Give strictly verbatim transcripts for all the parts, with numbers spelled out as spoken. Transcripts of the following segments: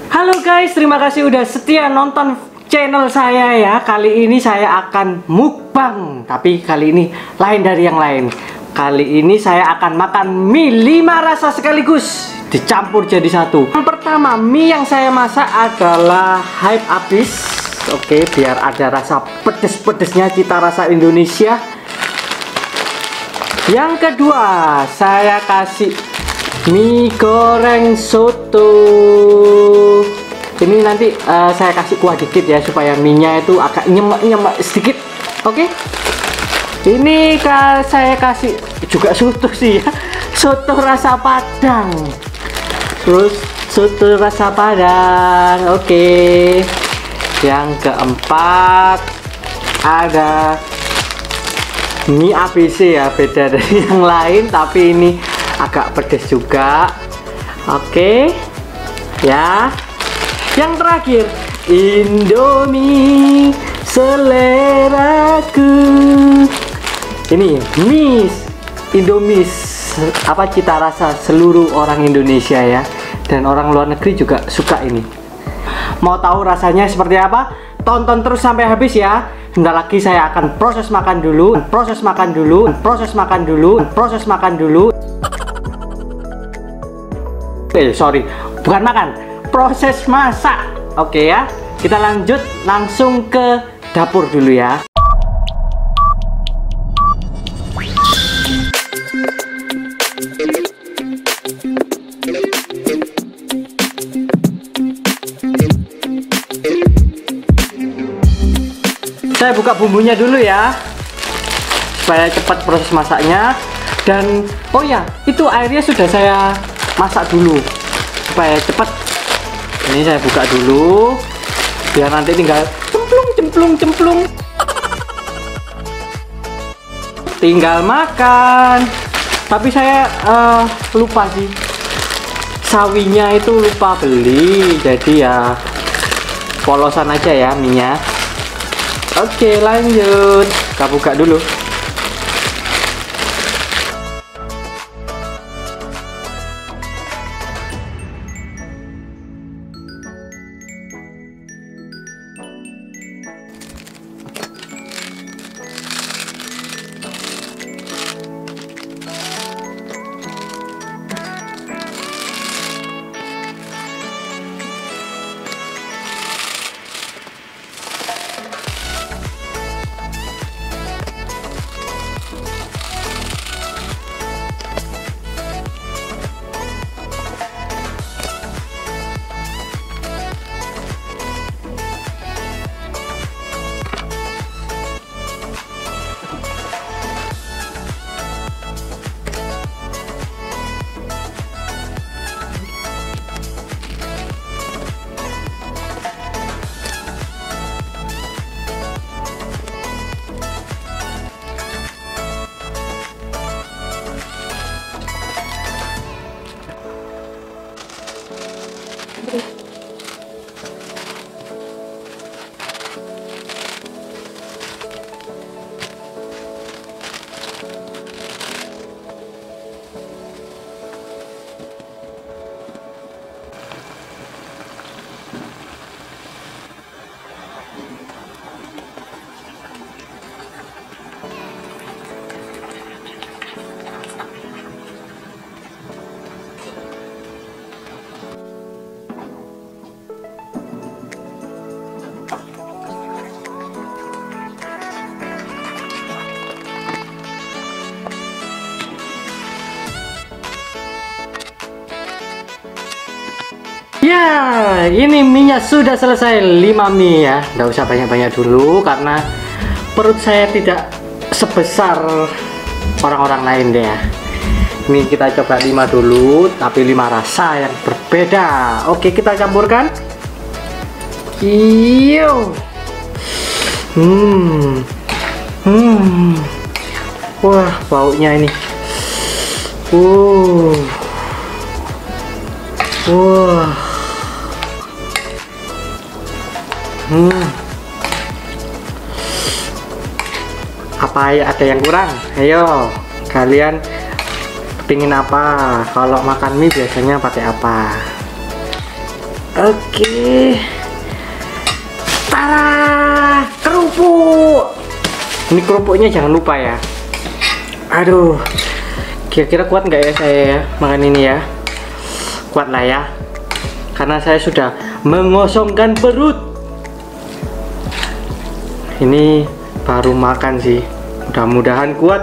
Halo guys, terima kasih udah setia nonton channel saya ya. Kali ini saya akan mukbang, tapi kali ini lain dari yang lain. Kali ini saya akan makan mie lima rasa sekaligus dicampur jadi satu. Yang pertama, mie yang saya masak adalah hype abis. Oke, biar ada rasa pedes-pedesnya, cita rasa Indonesia. Yang kedua, saya kasih mie goreng soto. Ini nanti uh, saya kasih kuah dikit ya, supaya mie-nya itu agak nyemek-nyemek sedikit. Oke. Ini ka saya kasih juga soto sih ya. Soto rasa Padang. Terus soto rasa Padang. Oke. Yang keempat ada mie A B C ya, beda dari yang lain, tapi ini agak pedas juga. Oke. Ya. Yang terakhir, Indomie seleraku. Ini mie Indomie apa cita rasa seluruh orang Indonesia ya, dan orang luar negeri juga suka ini. Mau tahu rasanya seperti apa? Tonton terus sampai habis ya. Sebentar lagi saya akan proses makan dulu, proses makan dulu, proses makan dulu, proses makan dulu. Eh sorry, bukan makan, proses masak. Oke ya, kita lanjut langsung ke dapur dulu ya. Saya buka bumbunya dulu ya, supaya cepat proses masaknya. Dan oh ya, itu airnya sudah saya masak dulu supaya cepat. Ini saya buka dulu biar nanti tinggal cemplung cemplung cemplung, tinggal makan. Tapi saya uh, lupa sih, sawinya itu lupa beli, jadi ya polosan aja ya minyak. Oke, lanjut kita buka dulu. Ya, ini mie-nya sudah selesai, lima mie ya. Nggak usah banyak-banyak dulu karena perut saya tidak sebesar orang-orang lain deh ya. Ini kita coba lima dulu, tapi lima rasa yang berbeda. Oke, kita campurkan. Iyo. Hmm. Hmm. Wah, baunya ini. Uh. Wah. Hmm. Apa ya, ada yang kurang? Ayo, kalian pingin apa? Kalau makan mie biasanya pakai apa? Oke. Tara, kerupuk. Ini kerupuknya jangan lupa ya. Aduh, kira-kira kuat nggak ya saya ya makan ini ya? Kuat lah ya, karena saya sudah mengosongkan perut. Ini baru makan sih, mudah-mudahan kuat.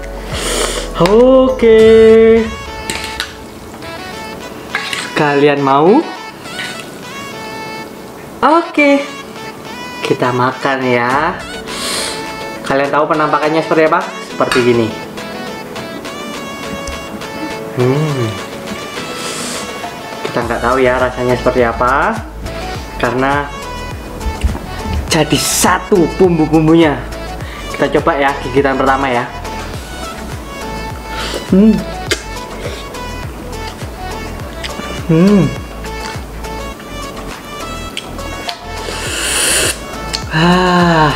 Oke, kalian mau? Oke, kita makan ya. Kalian tahu penampakannya seperti apa? Seperti gini. Hmm. Kita nggak tahu ya rasanya seperti apa, karena jadi satu bumbu-bumbunya. Kita coba ya gigitan pertama ya. Hmm. Hmm. Ah.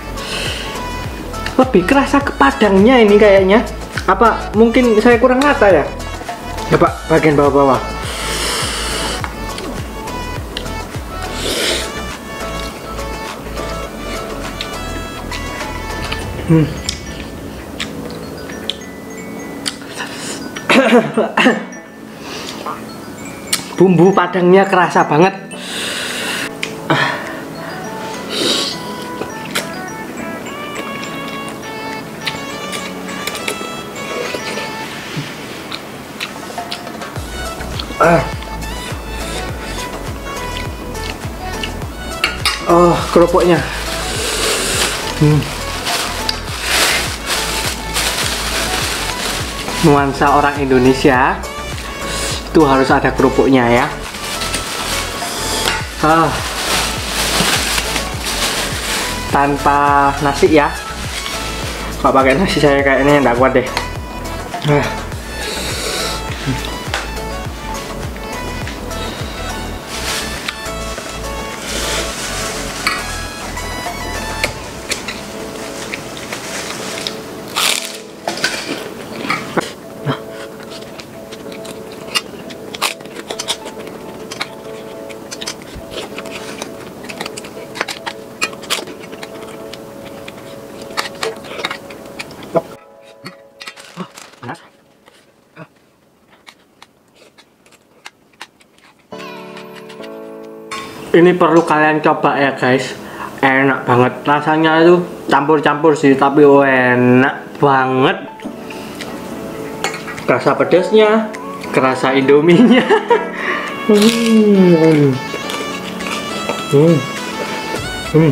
Lebih kerasa ke padangnya ini kayaknya. Apa mungkin saya kurang rata ya? Coba bagian bawah-bawah. Hmm. Bumbu padangnya kerasa banget. Ah. Oh, kerupuknya. Hmm. Nuansa orang Indonesia itu harus ada kerupuknya ya. Ah. Tanpa nasi ya. Kalau pakai nasi saya kayaknya nggak kuat deh. Ah. Ini perlu kalian coba ya guys, enak banget rasanya itu, campur-campur sih tapi oh, enak banget. Kerasa pedasnya, kerasa indominya. hmm. Hmm. Hmm.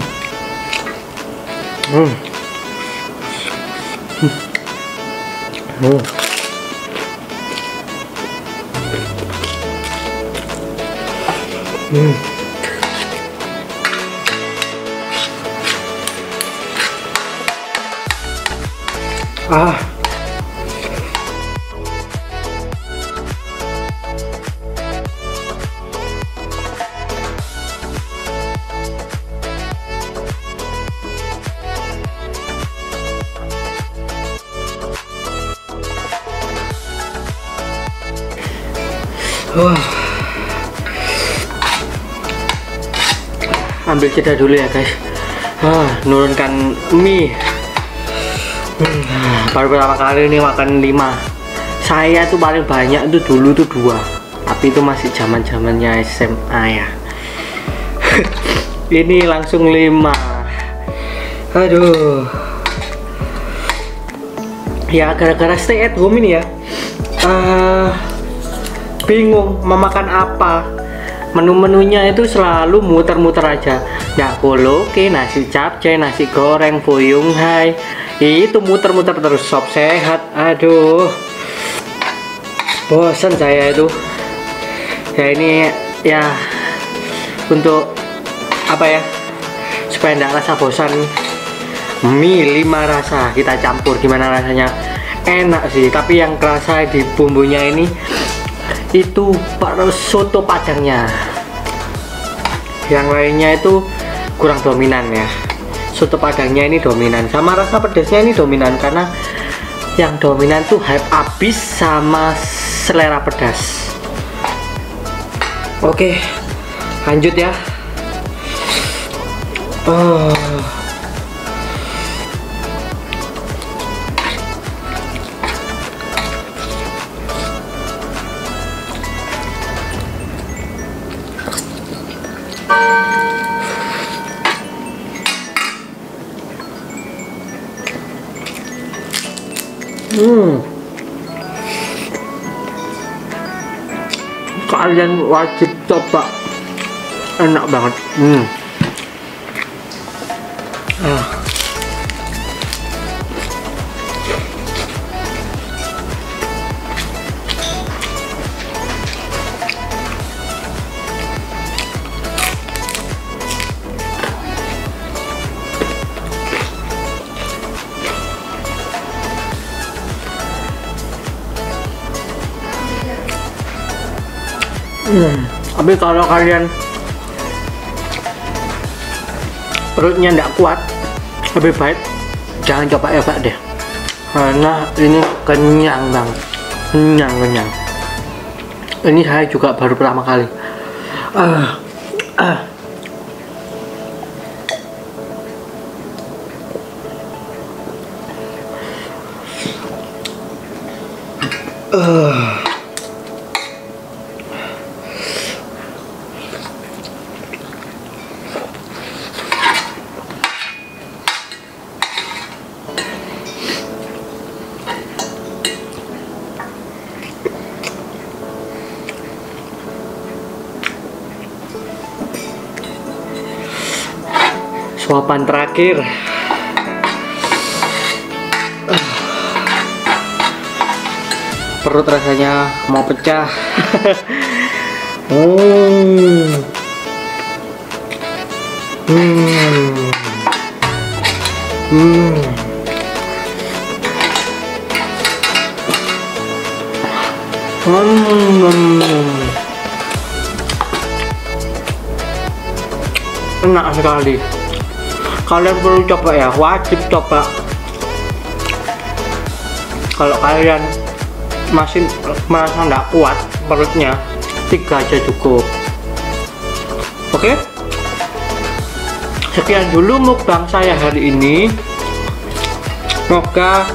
Hmm. Hmm. Hmm. Ah. Wah. Ambil jeda dulu ya guys. Ah, nurunkan mie. Hmm, baru pertama kali ini makan lima. Saya tuh paling banyak tuh dulu tuh dua, tapi itu masih zaman zamannya S M A ya. Ini langsung lima. Aduh. Ya gara-gara stay at home ini ya. Uh, bingung mau makan apa. Menu-menunya itu selalu muter-muter aja. Ya koloke, nasi capcay, nasi goreng, fuyung hai. Itu muter-muter terus, sop sehat. Aduh, bosan saya itu ya. Ini ya untuk apa ya, supaya tidak rasa bosan, mie lima rasa kita campur. Gimana rasanya? Enak sih, tapi yang kerasa di bumbunya ini itu soto padangnya. Yang lainnya itu kurang dominan ya. Soto padangnya ini dominan, sama rasa pedasnya ini dominan, karena yang dominan tuh hype abis sama selera pedas. Oke, Lanjut ya. Oh. Hmm. Kalian wajib coba, enak banget. Hmm. Ah. Hmm. Tapi kalau kalian perutnya nggak kuat, lebih baik jangan coba Eva deh, karena ini kenyang banget, kenyang kenyang. Ini saya juga baru pertama kali. Ah, ah. Uh. Suapan terakhir. Uh. Perut rasanya mau pecah. hmm. Hmm. Hmm. Hmm. Enak sekali. Kalian perlu coba ya, wajib coba. Kalau kalian masih merasa nggak kuat perutnya, tiga aja cukup. Oke, sekian dulu mukbang saya hari ini. Semoga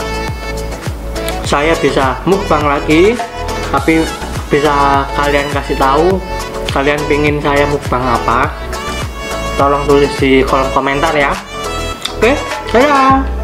saya bisa mukbang lagi, tapi bisa kalian kasih tahu kalian pingin saya mukbang apa. Tolong tulis di kolom komentar ya. Oke, dadah.